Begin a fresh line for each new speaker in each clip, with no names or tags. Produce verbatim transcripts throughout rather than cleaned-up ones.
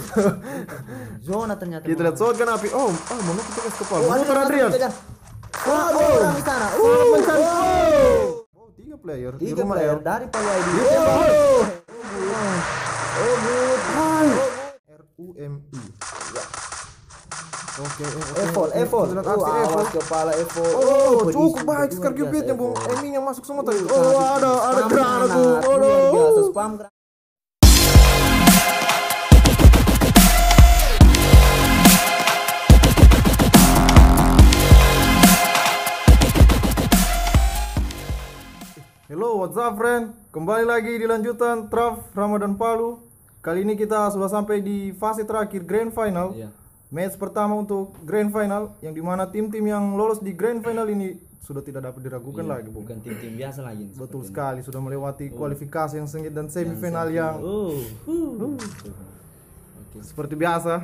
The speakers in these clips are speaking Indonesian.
Zona ternyata.
Kita lihat shotgun api. Oh, ah mau nutup ke kepala.
Oh,
Muter Adrian.
Oh, dua orang di sana.
Sangat
Oh,
mencantik. Oh, tiga player di
tiga
rumah
player
R.
dari Palu I D.
Oh,
Oh, good.
R U M I. Oke,
Evol, Evol. Oh, awas kepala Evol.
Oh,
pedisi,
cukup baik
luar
sekali
biasa
cubitnya, Bung.
Evol.
Aiming yang masuk semua tadi.
Oh,
Oh, ada ada
spam
granat, Bung.
granat, luar biasa
Aduh.
spam granat.
Hello, what's up friend? Kembali lagi di lanjutan Traf Ramadan Palu. Kali ini kita sudah sampai di fase terakhir Grand Final.
Iya.
Match pertama untuk Grand Final, yang dimana tim-tim yang lolos di Grand Final ini sudah tidak dapat diragukan
Iya,
lagi, Bung.
bukan tim-tim biasa lagi.
Betul
seperti
sekali, sudah melewati kualifikasi yang sengit dan semifinal yang
Oh. Uh. Oke.
seperti biasa.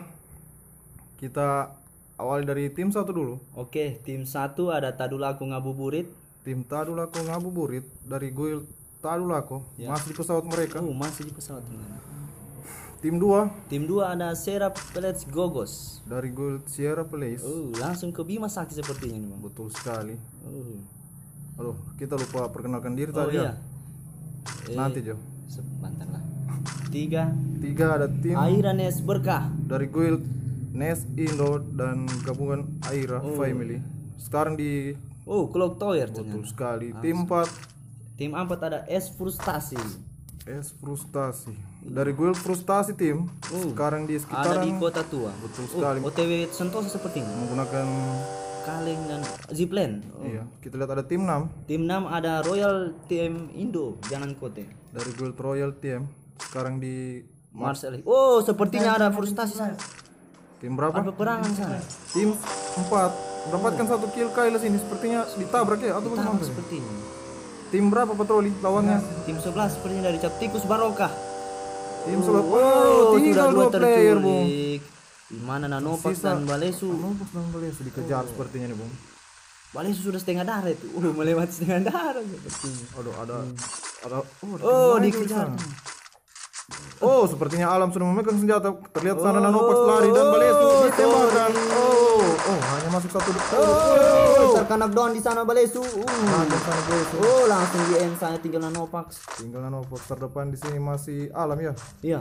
Kita awali dari tim satu dulu.
Oke, tim satu ada Tadulako Ngabuburit.
Tim Tadulako Ngabuburit dari Guild Tadulako,
Ya.
masih di pesawat mereka.
Oh, masih di pesawat teman.
Tim dua
Tim dua ada Serap Pelets Gogos.
dari Guild Sierra Place.
Oh, langsung ke Bima Sakti sepertinya nih, Bang.
Betul sekali.
Oh.
Aduh, kita lupa perkenalkan diri
Oh
tadi
iya.
ya. Nanti, Jo.
Sebentar lah. Tiga
Tiga ada tim
Airanes Berkah.
dari Guild Nes Indo dan gabungan Aira Family. Sekarang di
Oh, Clock Tower
betul
ternyata.
sekali. Tim empat
Tim empat ada Es Frustasi.
S Frustasi dari Guild Frustasi tim. Sekarang di
Ada di
sekitaran
Kota Tua.
betul
Oh,
sekali
O T W Sentosa sepertinya.
menggunakan
Kaleng dan Zipline. Oh.
iya. Kita lihat ada tim enam
Tim enam ada Royal Team Indo, jangan kote.
dari Guild Royal Team. Sekarang di
Marcel. Oh, sepertinya ada frustasi sana.
tim berapa?
Ada peperangan sana.
Tim empat mendapatkan satu kill Kailas ini, sepertinya ditabrak ya atau
Sama
bagaimana?
sepertinya.
Tim berapa patroli lawannya?
Tim sebelas sepertinya dari Cap Tikus Barokah.
Tim Selot.
Oh,
Oh, tinggal
sudah
dua player, Bung.
terculik. Di mana Nanopax
Sisa-
dan Balesu.
Nanopax dan Balesu dikejar sepertinya nih, Bung.
Balesu sudah setengah darah itu. Uh, melewati setengah darah sepertinya.
Aduh, ada ada oh, ada
Oh,
tim lain
dikejar.
di sana. Oh, sepertinya Alam sudah memegang senjata. Terlihat sana Nanopax lari dan Balesu ditembakkan. Oh, oh, hanya masuk satu.
Oh, terkena down di sana Balesu. Uh.
Ada sana Balesu.
Oh, langsung di end sana tinggal Nanopax.
Tinggal Nanopax terdepan di sini masih Alam ya.
Iya.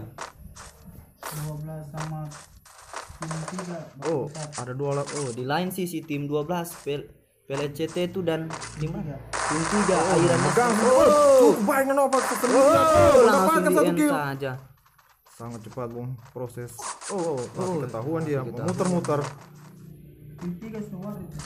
dua belas sama tim tiga.
Oh, ada dua alat.
Oh, di lain sisi tim dua belas P L C T itu dan tim mana? Tim tiga Airan
Megang.
Mas-
Oh, cukup baik Nanopax.
Oh,
Mendapatkan
langsung di
satu
end
kill.
saja.
Sangat cepat, Bung, proses. Oh, oh, oh ketahuan dia memutar-mutar.
Tim tiga semua itu.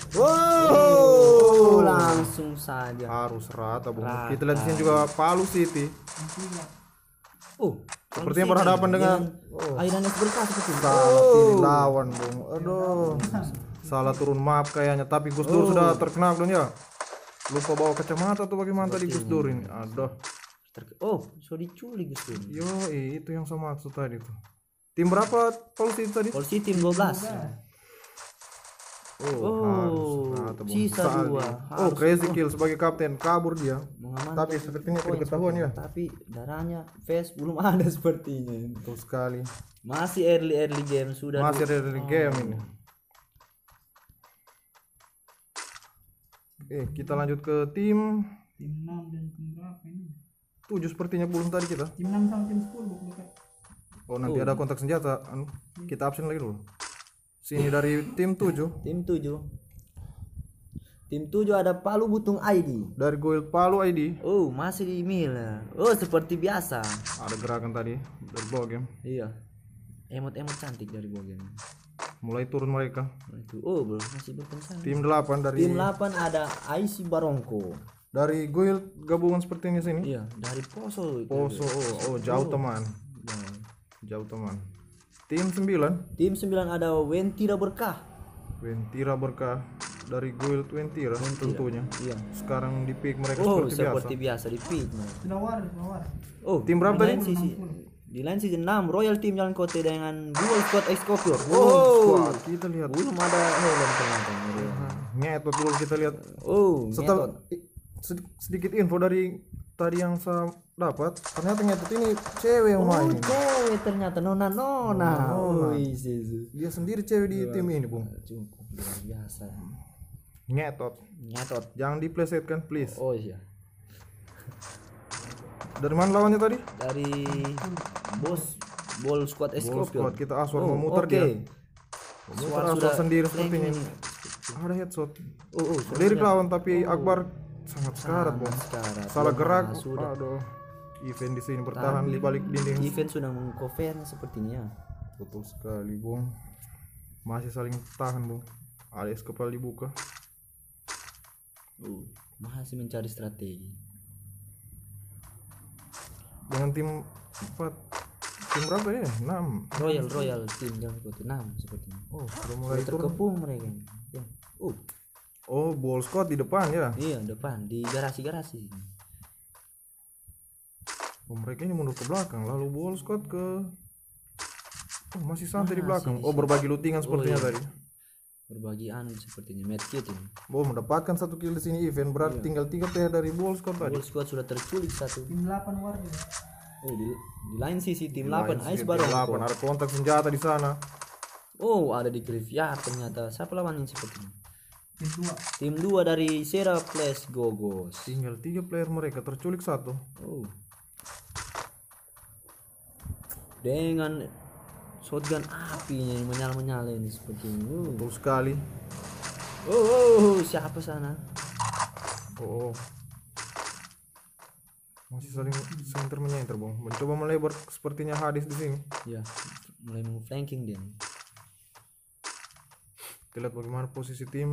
Oh, langsung saja.
Harus rata, Bung.
Rata.
Kita lihat di sini juga Palu City.
Tim tiga.
Oh,
Sepertinya berhadapan dengan oh,
Airan Mas Berkah seperti itu.
sangat ini lawan, Bung. Aduh. Salah turun map kayaknya, tapi Gus Dur sudah terkena dunia. Lupa bawa kacamata atau bagaimana tadi Gus Dur ini. Aduh.
Ter- Oh, so diculik Gus Dur.
Yo, itu yang saya maksud tadi tuh. Tim berapa Palu City tadi?
Polisi tim dua belas.
Oh,
Oh,
harus rata, Bung.
sisa
Saat-
dua.
Oh, Crazy Kill sebagai kapten kabur dia.
Mengamankan
Tapi sepertinya tidak ketahuan ya.
Tapi darahnya face belum ada sepertinya.
Betul sekali.
Masih early early game sudah.
Masih ada dari game ini. Oke, kita lanjut ke tim
Tim enam dan tim berapa ini?
tujuh sepertinya belum tadi kita.
Tim enam sama tim sepuluh dekat.
Oh, nanti ada kontak senjata. Anu, kita absen lagi dulu. Sini dari tim tujuh
Tim tujuh. Tim tujuh ada Palu Butung I D.
dari Guild Palu I D.
Oh, masih di Mila. Oh, seperti biasa.
Ada gerakan tadi dari bawah game.
Iya. Emot-emot cantik dari Bogen.
Mulai turun mereka.
Itu. Oh, belum masih berpencar.
Tim delapan dari
Tim delapan ada I C Barongko.
dari Guild gabungan seperti ini sini.
Iya, dari Poso itu.
Poso, oh, oh jauh teman.
Nah,
Jauh teman. Tim sembilan
Tim sembilan ada Wentira Berkah.
Wentira Berkah dari Guild Wentira tentunya.
Iya.
Sekarang di pick mereka
Oh,
seperti biasa.
seperti biasa di pit.
Selawar, selawar.
Oh,
Tim berapa
di
tadi?
lain sisi. Di lain sisi enam Royal Team Jalan Kote dengan Dual Squad Excopior.
Oh,
Oh,
squad. Kita lihat.
belum ada helm ternyata.
Ngetot dulu kita lihat.
Oh,
Setelah
ngetot.
i- sed- sedikit info dari tadi yang saya dapat ternyata ngetot ini cewek yang
Oh,
main.
cewek ternyata nona nona.
Nona.
Wih, Zezu.
Dia sendiri cewek di tim ini, Bung.
Cukup luar biasa.
Ngetot.
Nyatot.
Jangan diplesetkan, please.
Oh iya.
Dari mana lawannya tadi?
Dari bos ball squad
Ball
Scorpion.
squad kita Aswar
Oh,
memutar
oke.
dia.
Suara
Memutar Aswar
sudah
sendiri
flanking
sepertinya.
ini.
Ada headshot.
Oh, oh, sudah-
Dari
sudah.
lawan tapi Akbar sangat sekarat, Bung.
Sekarat.
Salah
Belum
gerak.
pernah, sudah.
Aduh. Event di sini bertahan di balik dinding.
Event sudah mengcover sepertinya.
Betul sekali, Bung. Masih saling tahan, Bung. Alias kepala dibuka.
Uh, masih mencari strategi.
Dengan tim empat, tim berapa ya? enam.
Royal Royal tim yang seperti enam sepertinya.
Oh, sudah
Sudah
mulai turun.
terkepung mereka. Ya. Uh,
Oh, ball squad di depan ya.
iya depan di garasi-garasi.
Oh, mereka ini mundur ke belakang, lalu ball squad ke Oh, masih santai di
Masih
belakang.
di
Oh,
sini.
berbagi lootingan sepertinya
iya.
tadi.
Berbagi anu sepertinya medkit ini.
Oh, mendapatkan satu kill di sini event berarti tinggal tiga player dari ball squad tadi.
Ball squad sudah terculik satu.
Tim delapan warga.
Oh, di, di lain sisi tim
Lain
delapan
sisi
Ice
tim
Barong.
delapan, ada kontak senjata di sana.
Oh, ada di graveyard ternyata. Siapa lawannya sepertinya?
Tim dua.
Tim dua dari Sera Place Gogos.
Tinggal tiga player mereka terculik satu.
Oh. Dengan shotgun api yang menyala-menyala ini seperti ini. Oh.
Betul sekali.
Oh, oh, oh, siapa sana?
Oh. Masih saling center menyenter, Bung. Mencoba melebar sepertinya Hadis di sini.
Ya, mulai mengflanking dia.
Kita lihat bagaimana posisi tim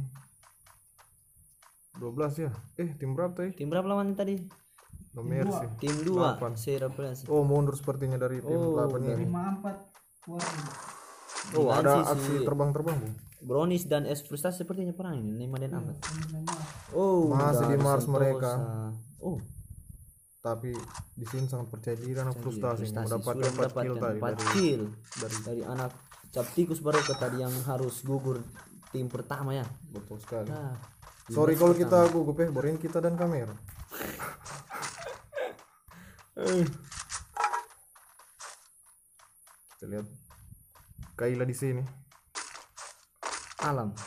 dua belas ya. Eh, tim berapa tadi?
Tim berapa lawan tadi?
No Mercy.
Tim dua
Delapan.
Sera Place.
Oh, mundur sepertinya dari tim
Oh,
delapan ini.
Lima empat warga.
Oh,
Di lain
ada
sisi-
aksi terbang-terbang, Bung.
Brownies dan Es Frustasi sepertinya perang ini. Lima dan empat.
Sembilan Maret.
Oh,
Masih di
dari
Mars
Sentosa.
mereka.
Oh,
Tapi di sini sangat percaya diri dan frustasi,
Frustasi
mendapatkan
sudah
empat kill
mendapatkan
tadi
empat
dari
kill
dari
dari anak Captikus Baroka tadi yang harus gugur tim pertama ya.
betul sekali.
Nah,
Sorry kalau kita gugup ya, borin kita dan kamera. Kita lihat Kaila di sini
alam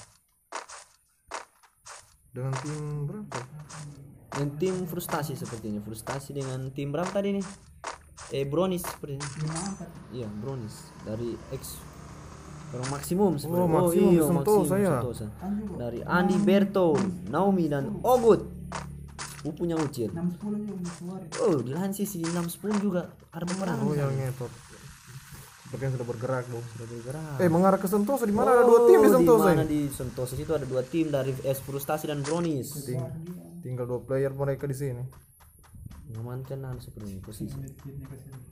dengan tim berapa?
dan tim frustasi sepertinya. Frustasi dengan tim berapa tadi nih? Eh Brownies sepertinya.
Lima empat.
Iya, Brownies dari X orang maksimum
Oh,
sepertinya.
Maksimum
iya,
Sentosa ya.
Sentosa.
Kan juga.
Dari Andi Berto, Naomi dan Ogut. Sepupunya Ucil.
Enam sepuluh juga musuh warga.
Oh, di lain sisi enam sepuluh juga ada peperangan.
Oh, yang ngetot. Sepertinya sudah bergerak, Bung.
Sudah bergerak.
Eh, mengarah ke Sentosa, di mana ada dua tim di Sentosa
Di mana
ini?
di Sentosa situ ada dua tim dari S Frustasi dan Brownies.
Ting- tinggal dua player mereka di sini.
Mengamankan anu seperti ini posisi.
Medkitnya ke sini.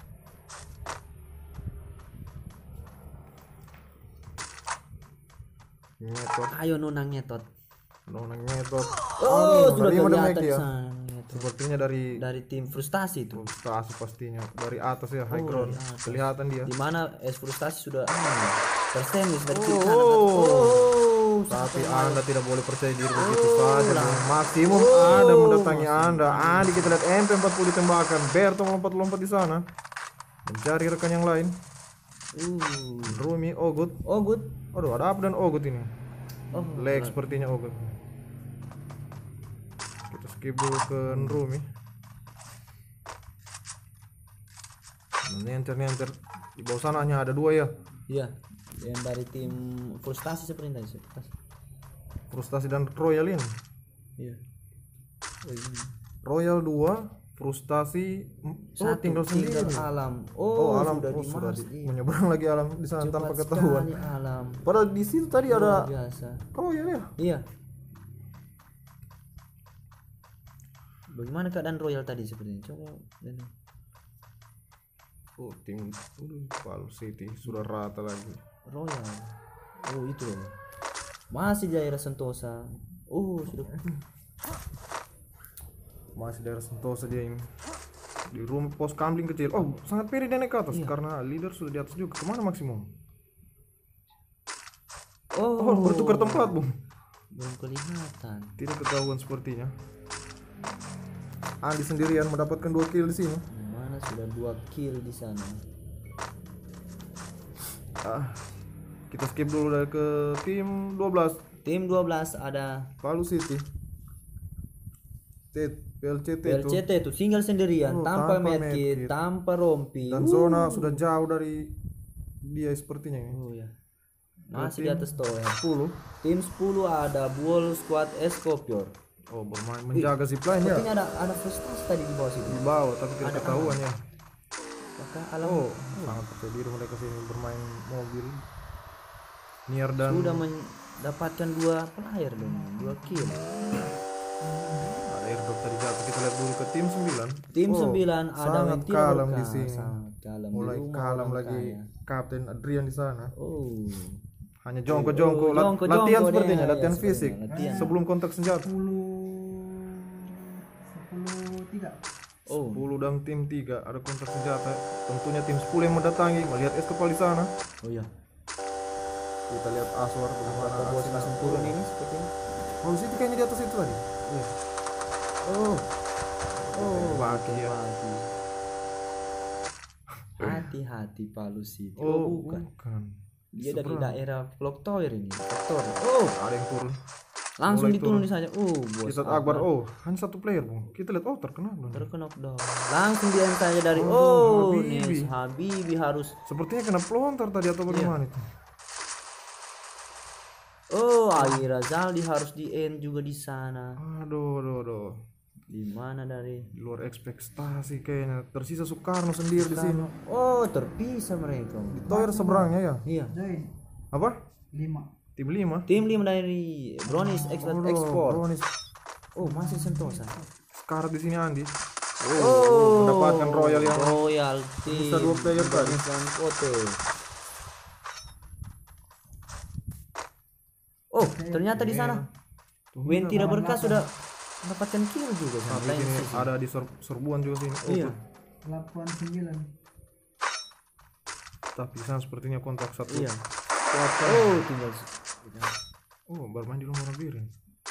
Ngetot,
Ayo nona ngetot.
nona ngetot.
Oh, sudah
dari mana
kelihatan
Meki ya?
sana ngetot.
Sepertinya dari
Dari tim Frustasi itu.
frustasi pastinya dari atas ya, high
Oh,
ground.
dari atas.
Kelihatan dia.
Di mana S Frustasi sudah ah, tersemis dari kiri
Oh.
kanan. Oh,
Tapi Anda tidak boleh percaya diri begitu saja, Bung. Maksimum ada mendatangi Anda. Andi kita lihat M P empat puluh ditembakkan. Berto melompat-lompat di sana. Mencari rekan yang lain.
Uh.
Rumi, Ogut.
Oh, good.
Aduh, ada apa dan Ogut ini?
Oh,
Leg sepertinya Ogut. Kita skip dulu ke Rumi. Nenter-nenter. Di bawah sana hanya ada dua ya.
iya. Yang dari tim Frustasi seperti tadi. Frustasi.
Frustasi dan Royal ini.
Iya.
Royal dua, frustasi oh,
Satu
tinggal sendiri.
alam.
Oh,
Oh,
alam
sudah
oh,
di
sudah
Mars,
di-
iya.
menyeberang lagi alam di sana tanpa
Cepat
ketahuan.
sekali alam.
Padahal di situ tadi
Luar
ada
biasa.
Royal ya.
Iya. Bagaimana keadaan Royal tadi sepertinya? Coba dan
Oh, tim uh, Palu City sudah rata lagi.
Royal. Oh, itu loh. Masih di daerah Sentosa. Oh, sudah.
Masih daerah Sentosa dia ini. Di rumah pos kambing kecil. Oh, sangat pede dia naik ke atas karena leader sudah di atas juga. Kemana maksimum?
Oh,
Oh, bertukar tempat, Bung.
belum kelihatan.
Tidak ketahuan sepertinya. Andi sendirian mendapatkan dua kill di sini.
Mana sudah dua kill di sana.
Ah, kita skip dulu dari ke tim dua belas
Tim dua belas ada
Palu City. T P L C T
P L
itu
C T itu single sendirian,
Oh,
tanpa
tanpa
medkit,
medkit.
tanpa rompi.
dan
Uh.
zona sudah jauh dari dia sepertinya ini.
Oh ya. Masih di
tim
atas tower.
sepuluh.
Tim sepuluh ada Bull Squad Escopior.
Oh, bermain menjaga zipline ya.
Sepertinya ada ada frustasi tadi di bawah situ.
Di bawah tapi tidak
Ada
ketahuan ya.
Maka alam
Oh, sangat percaya diri mereka sini bermain mobil. Nier dan
sudah mendapatkan dua player dong, dua kill.
ada airdrop tadi jatuh. Kita lihat dulu ke tim sembilan.
Tim
Oh,
sembilan ada
sangat
Mentira
kalem
Berkah,
di sini.
sangat kalem. Di
Mulai
rumah
kalem
orang
lagi
kaya.
Kapten Adrian di sana.
Oh.
Hanya jongko-jongko,
Oh,
lat-
jongko-jongko
latihan
deh.
sepertinya,
Ya,
latihan
sepertinya,
fisik
latihan.
sebelum kontak senjata.
sepuluh sepuluh tiga.
Oh.
sepuluh dan tim tiga ada kontak senjata. Tentunya tim sepuluh yang mendatangi melihat Escopal di sana.
Oh iya.
Kita lihat Aswar bagaimana
Apa bos
aksinya.
langsung turun ini sepertinya.
Oh, di situ kayaknya di atas itu tadi.
Oh.
Oh, bagi ya.
Mati. Hati-hati Palu City.
Oh,
Oh, bukan.
bukan.
Dia dari
Seberang.
daerah Clock Tower ini. Clock Tower. Oh,
Ada yang turun.
langsung
Mulai
diturun
turun.
di saja. Oh, bos.
Kita Akbar. Oh, hanya satu player, Bung. Kita lihat oh terkena belum.
Terkena knockdown. Langsung dia saja dari
Oh,
oh,
Habibi.
Nes Habibi harus.
Sepertinya kena pelontar tadi atau bagaimana itu.
Oh, akhirnya Zaldi harus di end juga di sana.
Aduh, aduh, aduh.
Di mana dari?
Di luar ekspektasi kayaknya. Tersisa Soekarno sendiri di sini.
Oh, terpisah mereka.
Toyer seberangnya ya.
Iya.
Join
Apa?
lima.
Tim lima.
Tim lima dari Brownies Export
Aduh,
Export.
Bronis.
Oh, masih Sentosa.
Sekarat di sini Andi.
Oh,
mendapatkan Royal yang
Royal Team.
bisa dua player tadi.
Dan Kote. Oh, ternyata di sana Mentira Berkah sudah mendapatkan kill juga sama
Tapi
lain
sini
sisi.
ada di Sor- Serbuan juga sini. Oh,
Iya.
delapan sembilan.
tapi di sana sepertinya kontak satu.
Iya. Oh, tinggal.
Oh, bermain di rumah Birin.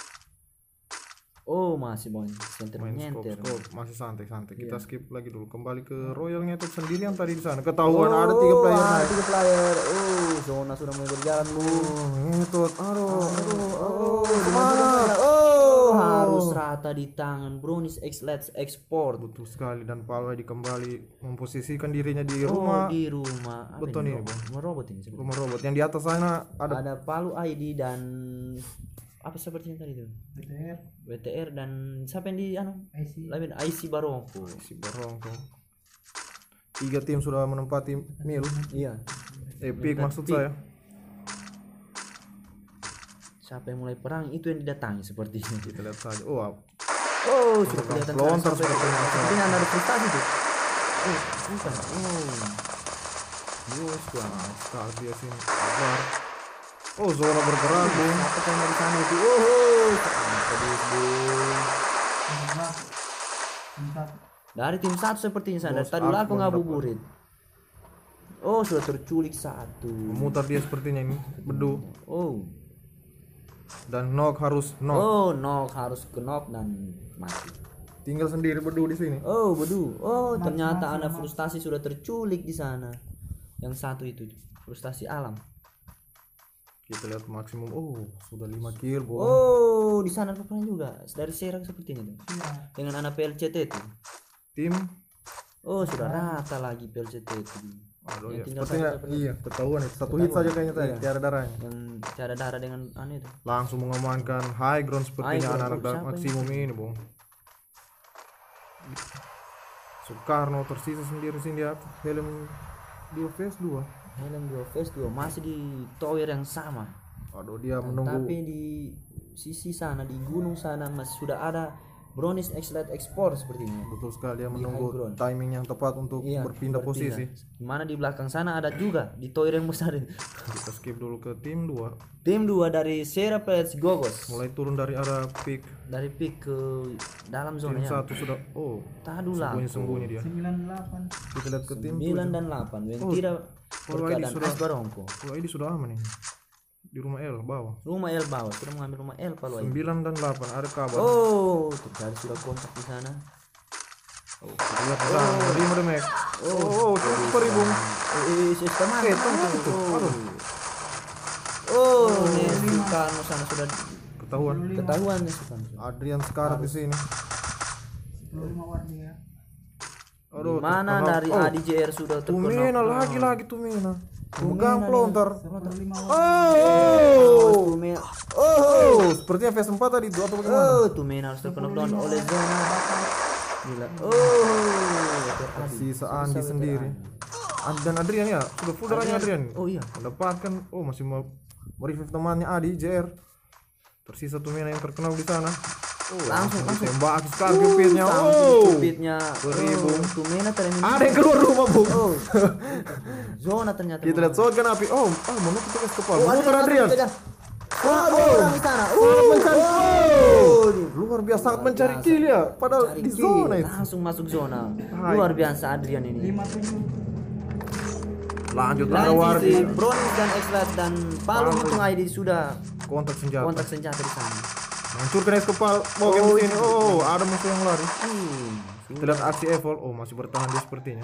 Oh, masih bon. Center
Main scope,
nyenter.
scope. Masih santai-santai. Kita
Iya.
skip lagi dulu. Kembali ke Royal Ngetot sendirian tadi di sana. Ketahuan ada tiga player
ada
naik.
tiga player. Oh, zona sudah mulai berjalan bu.
Oh, Ngetot. Aduh, aduh, aduh.
Oh,
Kemana?
oh, harus rata di tangan Brownies X Let's Export.
Betul sekali dan Palwai dikembali memposisikan dirinya di
Oh,
rumah
di rumah. Apa
beton ini,
robot?
Bang.
Rumah robot ini sebenarnya.
rumah robot. Yang di atas sana ada
Ada Palu I D dan apa sepertinya tadi itu?
B T R
W T R dan siapa yang di anu?
I C
Lain I C Barongko.
si Barong tuh. Tiga tim sudah menempati mil.
Iya.
Epic maksud
Epic.
saya.
Siapa yang mulai perang itu yang didatangi sepertinya.
Kita lihat saja. Oh,
Oh, sudah kelihatan
pelontar
sampai-
sepertinya.
sepertinya ada frustasi tuh. Oh, bukan. Oh. Bos tuh.
sekali dia sini. Akbar. Oh, zona bergerak, Bung.
Apa yang dari sana itu? Oh, oh. Pedis, Bung.
empat empat.
Dari tim satu sepertinya sana.
Bos
Tadi aku
Akbar
ngabuburit. Oh, sudah terculik satu.
Memutar dia sepertinya ini. Bedu.
Oh.
Dan knock harus knock.
Oh, knock harus ke knock dan mati.
Tinggal sendiri Bedu di sini.
Oh, bedu. Oh, ternyata anak frustasi sudah terculik di sana. Yang satu itu frustasi alam.
Kita lihat maksimum. Oh, sudah lima kill, Bung.
Oh, di sana rupanya juga dari Serang sepertinya tuh.
Iya.
Dengan anak P L C T itu.
Tim
Oh, sudah rata lagi P L C T itu.
aduh
Yang
ya.
tinggal
Sepertinya
satu seperti-
iya, ketahuan itu. Satu hit saja kayaknya tadi,
Iya.
tiada darahnya.
Yang cara darah dengan aneh itu.
Langsung mengamankan high ground sepertinya
High ground.
anak-anak
Oh,
dark
siapa
maksimum ini, Bung. Soekarno tersisa sendiri sini dia helm dua face dua.
Helm dua face dua masih di tower yang sama.
Aduh, dia
Dan
menunggu.
tapi di sisi sana di gunung sana masih sudah ada Brownies X-Lite Export sepertinya.
Betul sekali dia
high
menunggu
ground.
timing yang tepat untuk
Iya,
berpindah posisi.
Dimana di belakang sana ada juga di tower yang besar.
Kita skip dulu ke tim dua.
Tim dua dari Sierra Pellets Gogos.
Mulai turun dari arah pick.
Dari pick ke dalam
Tim
zona ya.
satu sudah oh,
Tadu lah.
sembunyi-sembunyi dia.
sembilan delapan.
Kita lihat ke tim
sembilan dan delapan. Mentira
kalau
Berkah
ini
dan
sudah-
As Barongko.
Kalau ini sudah aman ini. Di rumah L bawah.
Rumah L bawah sudah mengambil rumah L Palu.
sembilan dan delapan ada kabar.
Oh, terjadi sudah kontak di sana.
Lihat di sana, lima damage. Oh, cukup beribu.
Eh, sistem
Oke, tengah itu. Aduh,
Oh, nih Soekarno sana sudah
ketahuan.
ketahuan nih Soekarno.
Adrian sekarat di sini.
sepuluh lima watt dia.
Aduh,
Mana
terkenal.
dari
Oh,
A D J R sudah terkenal.
Tumena lagi-lagi Tumena. Pegang
nih.
pelontar.
sepuluh lima watt.
Oh,
Tumena.
oh, sepertinya F S empat tadi itu atau bagaimana?
Oh, Tumena harus terkena down oleh zona. Gila. Oh,
Sisa Andi sendiri. Andi dan Adrian ya, sudah full darahnya Adrian.
Oh iya.
Mendapatkan, oh masih mau merevive temannya Adi J R. Tersisa Tumena yang terkenal di sana. Oh,
Langsung langsung.
tembak sekali cupidnya.
Oh,
Oh,
cupidnya.
beribu.
Oh, Tumena ternyata.
ada yang keluar rumah bu.
Oh. Zona ternyata.
Kita lihat shotgun api. Oh, ah menutup tugas kepala.
Oh,
Menutup Adrian.
Wah, ada orang di sana.
Sangat
Oh,
mencari.
oh.
Luar biasa sangat
Luar
mencari
biasa.
kill ya. Padahal
Cari
di
kill,
zona itu.
langsung masuk zona.
Hai.
Luar biasa Adrian ini.
lima tujuh.
Lanjut ada
Lain
Wardi.
sisi Brownies dan X-Lab dan Palu
Palu.
Mutung I D sudah
Kontak senjata.
kontak senjata di sana.
Hancurkan es kepala. Mau game
Oh,
sini. Oh, ada musuh yang lari.
Hmm.
Kita lihat aksi Evol. Oh, masih bertahan dia sepertinya.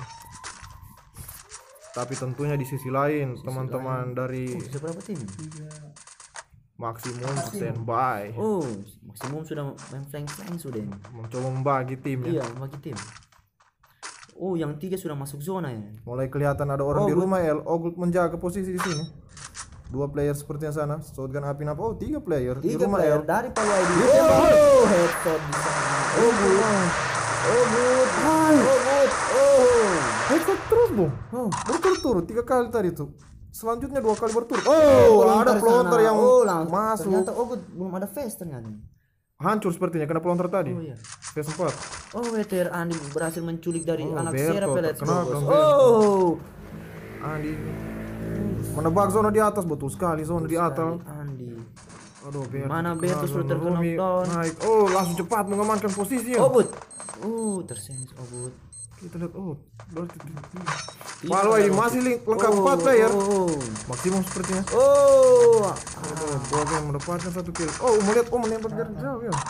Tapi tentunya di sisi lain, teman-teman dari
Bisa berapa tim?
Maksimum standby
Oh, maksimum sudah main flank-flank sudah ini.
mencoba membagi timnya.
Iya, bagi tim. Oh, yang tiga sudah masuk zona ya.
Mulai kelihatan ada orang di rumah El. Ogut menjaga posisi di sini. Dua player sepertinya sana. Shotgun api napa? Oh, tiga player di
Tiga
rumah
player
El.
dari Palu I D. Oh, headshot di sana. Oh, good. Oh, good. Oh, good. Oh.
Headshot terus, Bung.
Oh.
Berturut-turut tiga kali tadi tuh. Selanjutnya dua kali berturut. Oh,
Pelontar
ada
sana.
pelontar yang
oh, langsung.
masuk.
Ternyata oh, good. Belum ada face ternyata.
Hancur sepertinya kena pelontar tadi.
Oh iya.
P S empat.
Oh, W T R Andi berhasil menculik dari
Oh,
anak
Berto,
Sierra Pelet.
terkenal dong,
Oh.
Andi menebak zona di atas, betul sekali zona di atas.
Andi.
Aduh, Berto.
Mana Berto sudah terkena
Rumi
down.
naik. Oh, langsung cepat mengamankan posisi.
Oh, good. Oh, tersense. Oh, good.
Kita lihat, oh, berarti Palu ini masih link, lengkap empat player.
Oh.
Maksimum sepertinya.
Oh.
Oh, Boge mendapatkan satu kill. Oh, melihat, oh menembak dari jauh ya.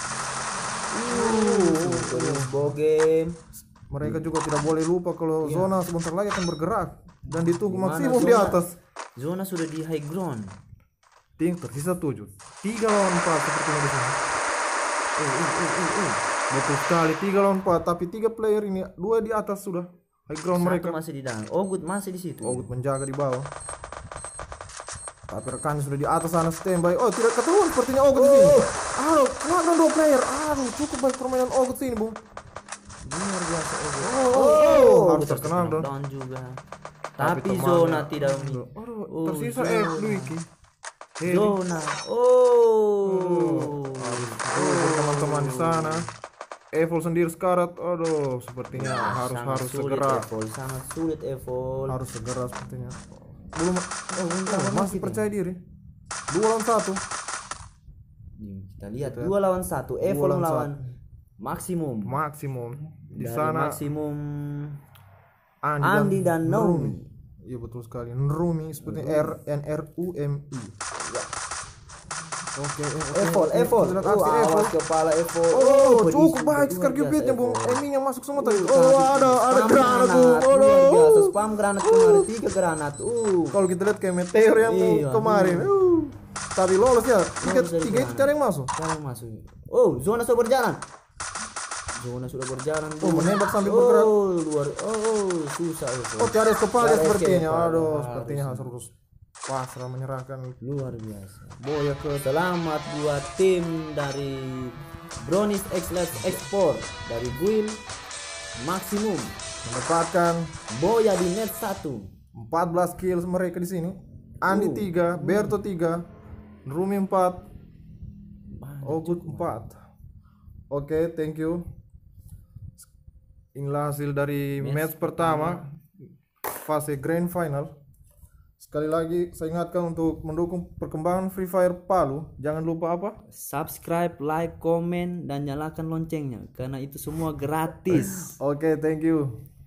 Uh, terus bogem.
Mereka juga tidak boleh lupa kalau zona sebentar lagi akan bergerak dan ditunggu
Mana
maksimum di
zona?
atas.
Zona sudah di high ground.
Ting tersisa tujuh. Tiga lawan empat sepertinya di sini.
Oh, oh, oh, oh, oh.
Betul sekali, tiga lawan empat, tapi tiga player ini dua di atas sudah. High ground
Satu
mereka.
masih di dalam. Oh, good masih di situ.
Ogut menjaga di bawah. Tapi rekannya sudah di atas sana standby. Oh, tidak ketemuan sepertinya Ogut di sini. Aduh, kenapa dua player? Aduh, cukup baik permainan Ogut sini, Bung.
Luar biasa. Oh, good.
Oh, oh, oh, harus
good,
terkenal dong.
down juga. Tapi,
temannya-
zona tidak mi.
Aduh,
Oh,
tersisa
zona.
eh Luiki. Heri.
Zona. Oh.
Oh, teman-teman di sana. Evol sendiri sekarat. Aduh, sepertinya harus
Sangat
harus
sulit,
segera.
Evol. Sangat sulit Evol.
Harus segera sepertinya. Belum
Oh, bentar,
oh, masih
kita.
percaya diri. Dua lawan satu.
Kita lihat dua lawan satu. Evol
lawan
lawan maksimum.
Maksimum. Di
Dari
sana
maksimum
Andi,
Andi dan Naomi.
Iya betul sekali. Nrumi seperti R N R U M I. Oke, oke.
Evol,
oke.
Evol.
Kita lihat
Oh,
aksi Evol.
awas kepala Evol.
Oh,
pedis,
cukup baik
luar
sekali
biasa,
cupidnya, Bung.
Evol.
Aiming yang masuk semua tadi.
Uh,
Oh,
sangat-
ada ada
spam
granat, Bung.
Luar biasa,
Aduh.
spam granat kemarin tiga granat. Uh.
Kalau kita lihat kayak meteor yang
Iya,
kemarin. Uh. Tapi lolos ya. Tiga,
Lolos dari
tiga itu
granat.
cara yang masuk.
Sekarang masuk. Oh, zona sudah berjalan. Zona sudah berjalan.
Oh, menembak sambil
oh,
bergerak.
luar. Oh, oh, susah itu.
Oh, cari kepala
Cari
sepertinya.
kepala.
Aduh,
Harus.
sepertinya harus pasrah menyerahkan
Luar biasa.
Boya ke
Selamat buat tim dari Brownies X-Lab Export dari Guil Maksimum.
mendapatkan
Boya di net satu.
empat belas kills mereka di sini. Andi
Uh.
tiga, Berto tiga, Rumi empat, Ogut empat. Oke, thank you. Inilah hasil dari match, pertama fase grand final. Sekali lagi saya ingatkan untuk mendukung perkembangan Free Fire Palu, jangan lupa apa?
Subscribe, like, komen, dan nyalakan loncengnya karena itu semua gratis.
Oke, thank you.